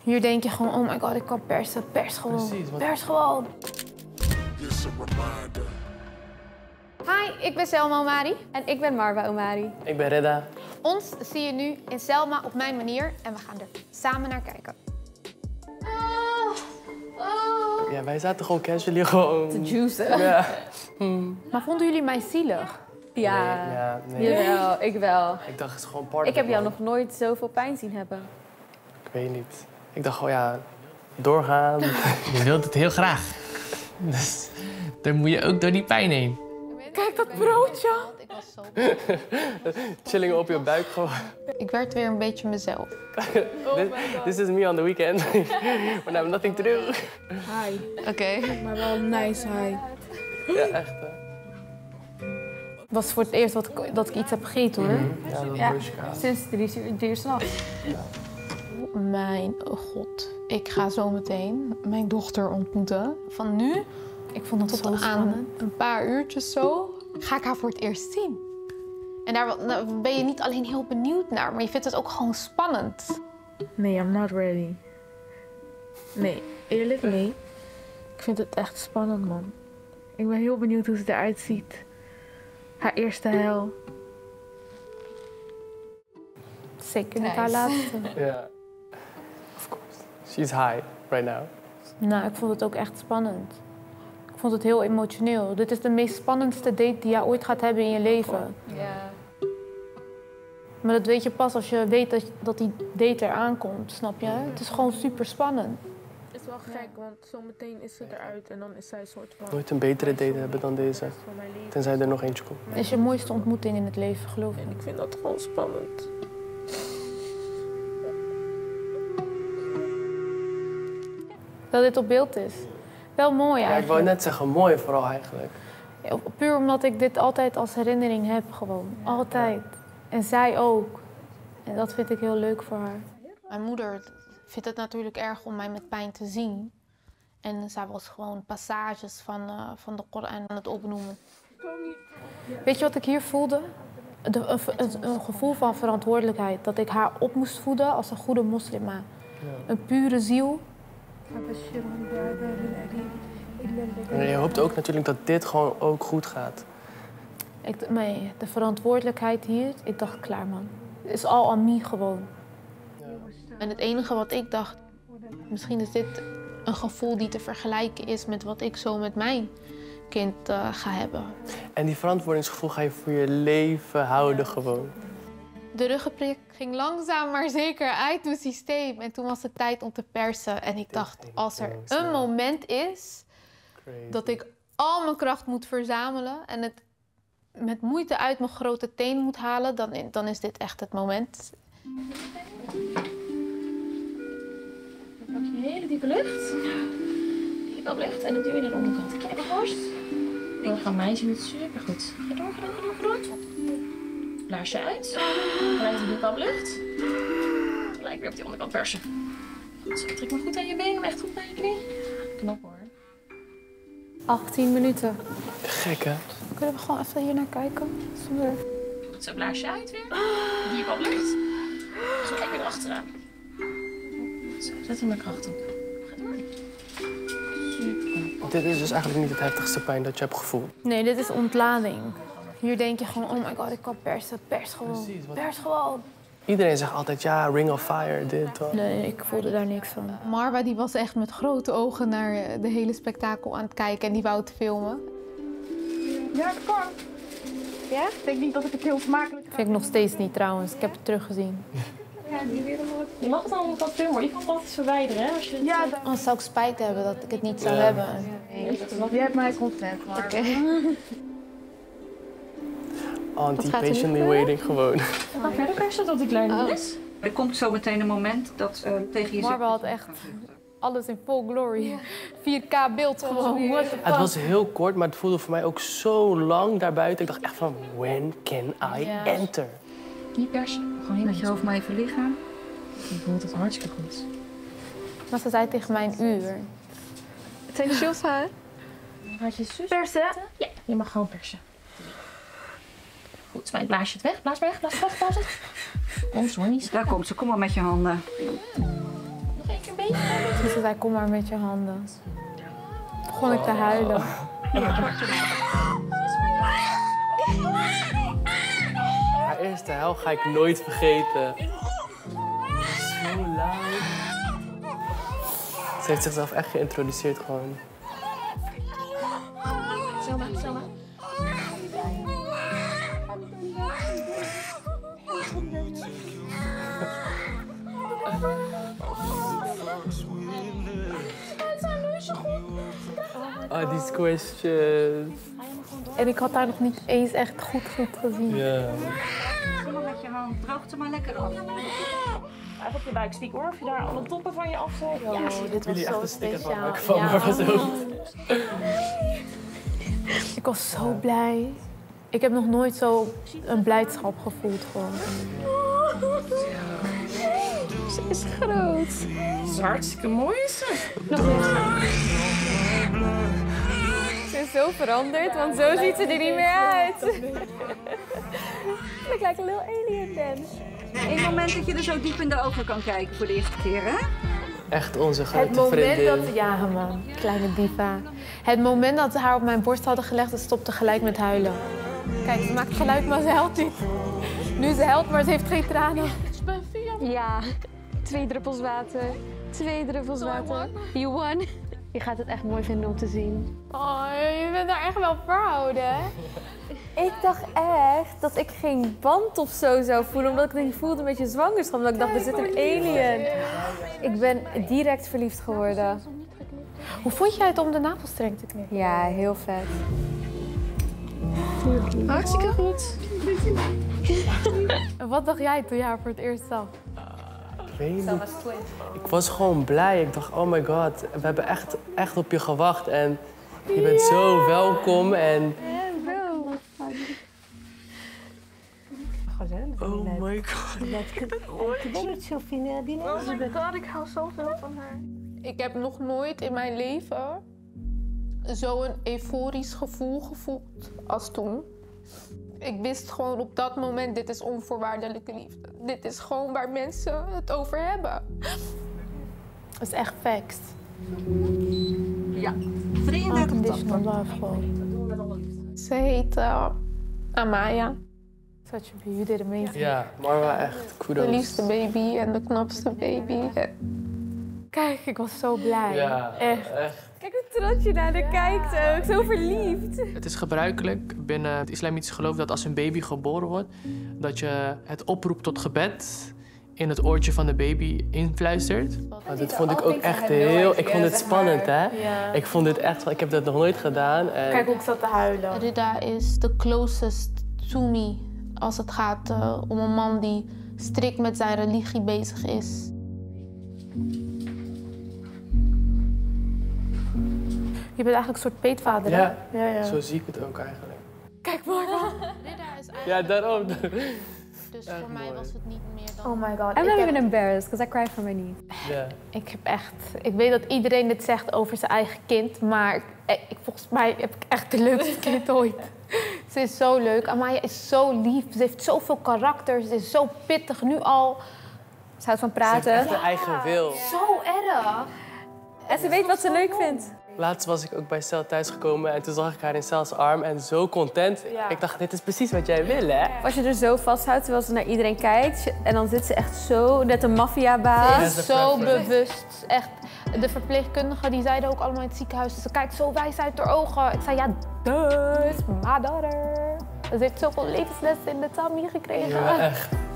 Hier denk je gewoon, oh my god, ik kan persen. Pers gewoon. Precies, Pers gewoon. Hi, ik ben Selma Omari. En ik ben Marwa Omari. Ik ben Redda. Ons zie je nu in Selma op mijn manier en we gaan er samen naar kijken. Ja, wij zaten gewoon casually gewoon... Te juicen. Ja. Maar vonden jullie mij zielig? Ja, Nee. Jawel, ik wel. Ik dacht, het is gewoon party. Ik heb jou man. nog nooit zoveel pijn zien hebben. Ik weet niet. Ik dacht gewoon, ja, doorgaan. Je wilt het heel graag. Dus dan moet je ook door die pijn heen. Kijk dat broodje. Ik was zo Chilling op je buik gewoon. Ik werd weer een beetje mezelf. This is me on the weekend. When I have nothing to do. Hi, Oké. maar wel een nice hi. Ja, echt. Hè. Het was voor het eerst dat ik iets heb gegeten hoor. Ja, dat Ja. broodje kaas. Sinds 3 uur s'nachts. Mijn god, ik ga zo meteen mijn dochter ontmoeten. Van nu, ik vond het tot aan een paar uurtjes zo, ga ik haar voor het eerst zien. En daar ben je niet alleen heel benieuwd naar, maar je vindt het ook gewoon spannend. Nee, I'm not ready. Nee, eerlijk nee. Ik vind het echt spannend, man. Ik ben heel benieuwd hoe ze eruit ziet. Haar eerste huil. Zeker niet haar laatste. Ja. Of course. She's high right now. Nou, ik vond het ook echt spannend. Ik vond het heel emotioneel. Dit is de meest spannendste date die jij ooit gaat hebben in je leven. Ja. Maar dat weet je pas als je weet dat die date eraan komt, snap je? Het is gewoon super spannend. Het is wel gek, want zometeen is ze eruit en dan is zij een soort van... Nooit een betere date hebben dan deze. Voor mijn leven. Tenzij er nog eentje komt. Het is je mooiste ontmoeting in het leven, geloof En me. ik vind dat gewoon spannend. Dat dit op beeld is. Wel mooi Ja, ik eigenlijk. wou net zeggen, mooi vooral eigenlijk. Ja, puur omdat ik dit altijd als herinnering heb gewoon. Altijd. En zij ook. En dat vind ik heel leuk voor haar. Mijn moeder vindt het natuurlijk erg om mij met pijn te zien. En zij was gewoon passages van de Koran aan het opnoemen. Weet je wat ik hier voelde? Een gevoel van verantwoordelijkheid. Dat ik haar op moest voeden als een goede moslima. Een pure ziel. En je hoopt ook natuurlijk dat dit gewoon ook goed gaat. Nee, de verantwoordelijkheid hier, ik dacht, klaar man. Het is al aan mij gewoon. En het enige wat ik dacht, misschien is dit een gevoel die te vergelijken is met wat ik zo met mijn kind ga hebben. En die verantwoordingsgevoel ga je voor je leven houden gewoon. De ruggenprik ging langzaam maar zeker uit mijn systeem. En toen was het tijd om te persen. En ik dacht, als er een moment is dat ik al mijn kracht moet verzamelen en het met moeite uit mijn grote teen moet halen, dan is dit echt het moment. Dan pak je hele diepe lucht. Diepe lucht en dan duw je naar de onderkant. Kijk op borst. Dan gaan meisjes het supergoed. Ga door, ga door, ga door, ga door. Blaarsje uit. Gelijk een diepe lucht. Gelijk weer op die onderkant persen. Goed, zo, trek maar goed aan je benen, echt goed naar je knie. Knap hoor. 18 minuten. Gek hè? Kunnen we gewoon even hier naar kijken? Zonder... Goed, zo blaarsje uit weer. Diepe lucht. Zo, kijk weer erachteraan. Zo, zet hem met kracht op. Ga door. Super. Dit is dus eigenlijk niet het heftigste pijn dat je hebt gevoeld. Nee, dit is ontlading. Hier denk je gewoon, oh my god, ik kan persen. Pers gewoon. Precies, wat- Pers gewoon. Iedereen zegt altijd, ja, ring of fire, dit, dat. Nee, ik voelde daar niks van. Marwa die was echt met grote ogen naar de hele spektakel aan het kijken en die wou het filmen. Ja, dat kan. Ja? Ik denk niet dat ik het heel smakelijk vind. Vind ik nog steeds niet trouwens, ik heb het teruggezien. Ja, die weer nog. Je mag het allemaal wat filmen hoor. Je kan het altijd verwijderen hè. Als je het, Ja, Anders zou ik spijt hebben dat ik het niet zou Ja. hebben. jij hebt mij consent, maar... Oké. Anti-patiently waiting gewoon. ga verder persen tot die kleine is. Er komt zo meteen een moment dat tegen je Marwa had echt alles in full glory. 4K beeld gewoon. What the fuck? Het was heel kort, maar het voelde voor mij ook zo lang daarbuiten. Ik dacht echt van, when can I Ja. enter? Niet persen. Gewoon Met je hoofd maar even liggen. Je voelt het hartstikke goed. Maar ze zei tegen mij een uur. Het zijn chills, hè? Gaat je zus Persen? Ja, je mag gewoon persen. Goed, maar blaas je het weg. Blaas maar weg, blaas het weg, blaas het. Ons hoor niet. Daar komt ze, kom maar met je handen. Nog één keer een Toen ze zei, kom maar met je handen. Begon ik te huilen. Haar eerste huil ga ik nooit vergeten. Zo luid. Ze heeft zichzelf echt geïntroduceerd gewoon. Selma. Oh, die squishes. En ik had haar nog niet eens echt goed gezien. Ja. Kom maar met je hand. Droog het er maar lekker af. Even op je buikspiek hoor, of je daar alle toppen van je afzet. Oh, dit was Jullie echt zo een sticker van speciaal. maken van maar was ook. Ik was zo blij. Ik heb nog nooit zo een blijdschap gevoeld gewoon. Ze is groot. Dat is hartstikke mooi is ze. Ze is zo veranderd, want zo ziet ze er niet meer uit. Ik lijk een little alien dan. Eén moment dat je er zo diep in de ogen kan kijken voor de eerste keer, hè? Echt onze Het grote moment vriendin. dat... Ja, man. Kleine diva. Het moment dat ze haar op mijn borst hadden gelegd, ze stopte gelijk met huilen. Kijk, ze maakt geluid, maar ze huilt niet. Nu ze huilt, maar ze heeft geen tranen. Ja, 2 druppels water. 2 druppels water. You won. Je gaat het echt mooi vinden om te zien. Oh, je bent daar echt wel proud, hè? Ik dacht echt dat ik geen band of zo zou voelen, omdat ik het niet voelde met je zwangerschap. Omdat ik dacht, er zit een alien. Ik ben direct verliefd geworden. Hoe vond jij het om de navelstreng te knippen? Ja, heel vet. Hartstikke goed. En wat dacht jij toen je haar voor het eerst zag? Ik weet niet. Ik was gewoon blij. Ik dacht, oh my god, we hebben echt op je gewacht. En je bent zo welkom en... Oh my god. Oh my god, ik hou zoveel van haar. Ik heb nog nooit in mijn leven zo'n euforisch gevoel gevoeld als toen. Ik wist gewoon op dat moment, dit is onvoorwaardelijke liefde. Dit is gewoon waar mensen het over hebben. Het is echt facts. Ja. 33 Unconditional love gewoon. Ze heet Amaya. Such a beauty, you did amazing. Ja, Marwa echt kudos. De liefste baby en de knapste baby. Kijk, ik was zo blij. Ja, echt. Kijk hoe trots je naar haar kijkt ook. Zo verliefd. Het is gebruikelijk binnen het islamitische geloof dat als een baby geboren wordt, dat je het oproep tot gebed in het oortje van de baby influistert. Dit vond ik ook echt heel... Ik vond het spannend, hè? Ja. Ik vond dit echt... Ik heb dat nog nooit gedaan. En... Kijk hoe ik zat te huilen. Rida is the closest to me als het gaat om een man die strikt met zijn religie bezig is. Je bent eigenlijk een soort peetvader, hè? Ja, zo zie ik het ook eigenlijk. Kijk maar. Rida is eigenlijk... Ja, daarom. Dus voor mij was het niet meer dan... Oh my god. I'm not even embarrassed, because I cry for my niece. Ja. Ik weet dat iedereen dit zegt over zijn eigen kind, maar volgens mij heb ik echt de leukste kind ooit. Ze is zo leuk. Amaya is zo lief. Ze heeft zoveel karakter. Ze is zo pittig nu al. Ze houdt van Ze heeft praten. echt een eigen wil. Zo erg. En ze weet wat ze leuk vindt. Laatst was ik ook bij Cel thuisgekomen en toen zag ik haar in Cel's arm en zo content. Ja. Ik dacht, dit is precies wat jij wil, hè? Als je er zo vasthoudt terwijl ze naar iedereen kijkt en dan zit ze echt zo, net een maffiabaas. Ze is zo bewust. Echt, de verpleegkundigen die zeiden ook allemaal in het ziekenhuis, ze kijkt zo wijs uit haar ogen. Ik zei, ja, dus my daughter. Ze heeft zoveel levenslessen in de Tami gekregen. Ja, echt.